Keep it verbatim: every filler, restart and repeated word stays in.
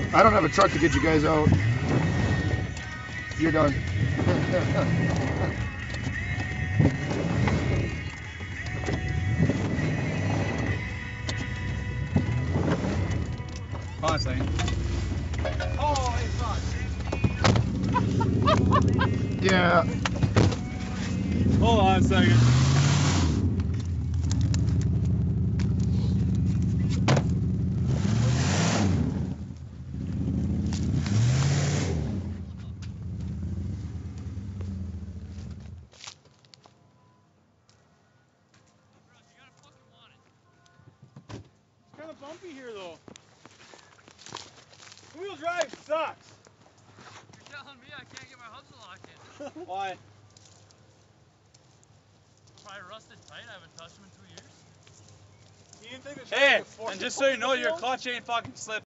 I don't have a truck to get you guys out. You're done. Hold on a second. Oh, hey, fuck. Yeah. Hold on a second. It's kind of bumpy here, though. Wheel drive sucks. You're telling me I can't get my hubs to lock in. Why? Probably rusted tight. I haven't touched them in two years. Hey, and just so you know, your clutch ain't fucking slipping.